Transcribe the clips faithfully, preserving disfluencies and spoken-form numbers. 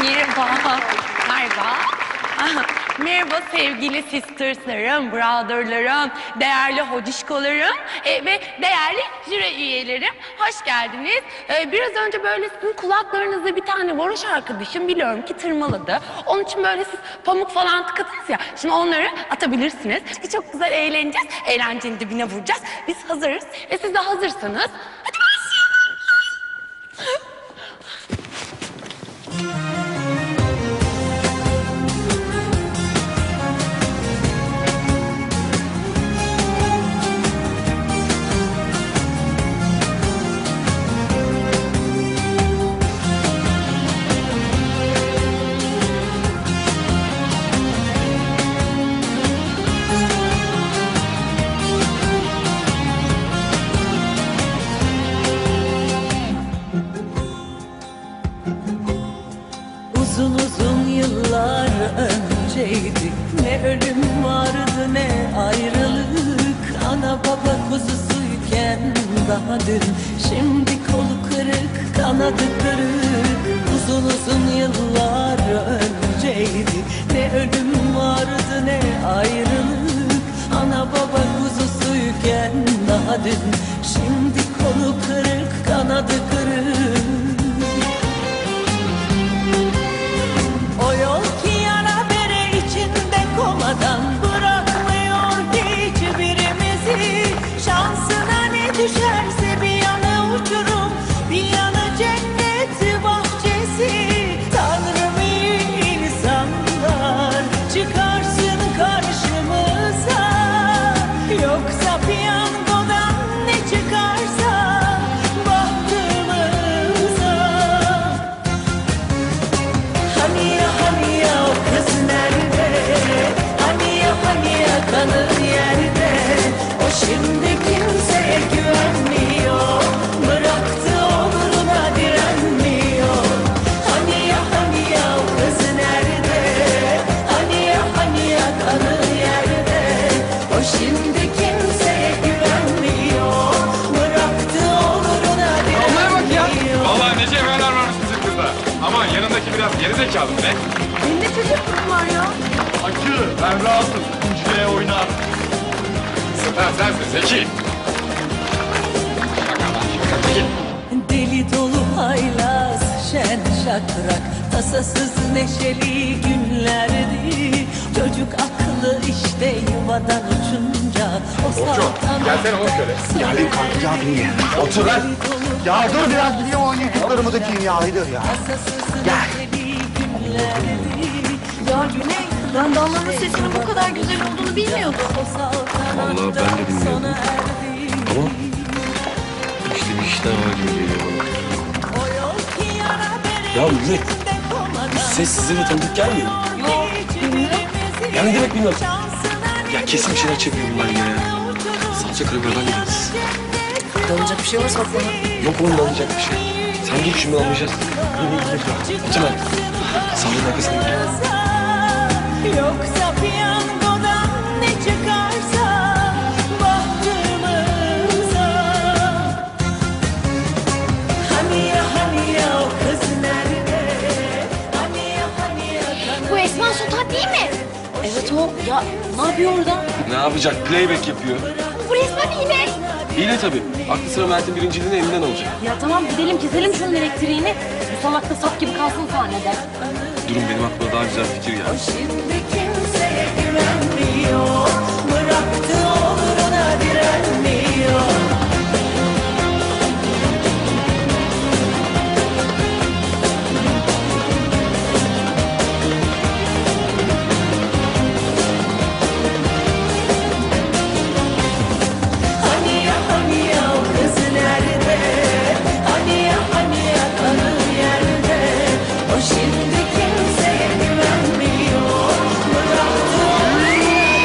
Merhaba. Merhaba. Merhaba sevgili sisterslarım, brotherlarım, değerli hodişkolarım e, ve değerli jüri üyelerim. Hoş geldiniz. E, biraz önce böyle sizin kulaklarınızda bir tane varoş arkadaşım biliyorum ki tırmaladı. Onun için böyle siz pamuk falan tıkadınız ya. Şimdi onları atabilirsiniz. Çünkü çok güzel eğleneceğiz. Eğlencenin dibine vuracağız. Biz hazırız. E, siz de hazırsanız hadi başlayalım. Uzun uzun yıllar önceydi. Ne ölüm vardı ne ayrılık. Ana baba kuzusuyken daha dün. Şimdi kolu kırık, kanadı kırık. Uzun uzun yıllar önceydi. Ne ölüm vardı ne ayrılık. Ana baba kuzusuyken daha dün. Şimdi kolu kırık, kanadı kırık. O yol ki yana bere içinde komadan bırakmıyor ki hiçbirimizi. Şansına ne düşerse bir yana uçurum, bir yana cennet bahçesi. Tanrım iyi insanlar çıkarsın karşımıza. Yoksa piyangodan ne çıkarsa bahtımıza. Hani ya hani ya o kız nerede? Hani ya hani ya kanı yerde? O şimdi kimseye güvenmiyor. Bıraktı onuruna direnmiyor. Hani ya hani ya o kız nerede? Hani ya hani ya kanı yerde? O şimdi kimseye güvenmiyor. Bıraktı onuruna Onlara bak ya. direnmiyor. Vallahi ne cevherler varmış bizim kızda. Ama yanındaki biraz gerizekalı be. Benim de çocuğum var ya. Akı, ben rahatım. Üçlüğe oynar. Sen sensin Zeki. Bak ama şaka değil. Deli dolu haylaz, şen şakrak, tasasız neşeli günlerdi. Çocuk aklı işte yuvadan uçunca o saltanat. Gelsene oğlum şöyle. Gelin kalk ya niye? Otur lan. Ya dur biraz biliyor oynadıklarımı dökeyim ya Haydır ya. Gel. Ya Güney, ben Damla'nın sesinin bu kadar güzel olduğunu bilmiyordum. Vallahi ben de bilmiyordum. Ama işte bir işler var gibi geliyor bana. Ya millet, bu ses size de tanıdık gelmiyor mu? Yok, bilmiyorum. Ya ne demek bilmiyorum. Ya kesin bir şeyler çekiyor bunlar yine ya. Salça karabiberden gideriz. Dalacak bir şey varsa bak bana. Yok onun alacak bir şey. Sen gir şimdi almayacağız. Yine gidelim. Otur lan. Sağlığın arkasına gir. Yoksa piyangodan ne çıkarsa bahtımıza. Hani ya hani ya o kız nerede? Hani ya hani ya kanı. Bu Esma Sultan değil mi? Evet o. Ya ne yapıyor orada? Ne yapacak? Playback yapıyor. Bu resmen hile. İyi de tabii. Aklı sıra Mert'in birinciliğini elinden alacak. Ya tamam gidelim keselim şunun elektriğini. Bu salak da sap gibi kalsın sahnede. Durun benim aklıma daha güzel fikir geldi. Şimdi kimseye güvenmiyor. Bıraktı onuruna direnmiyor. Hani ya hani ya o kız nerede? Hani ya hani ya kanı yerde? O şimdi kimseye güvenmiyor. Bıraktı onuruna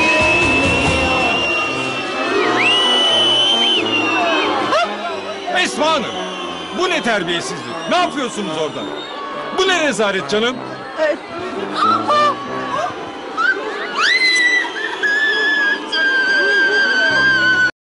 direnmiyor. Esma Hanım, bu ne terbiyesizlik? Ne yapıyorsunuz orada? Bu ne rezalet canım? Aa,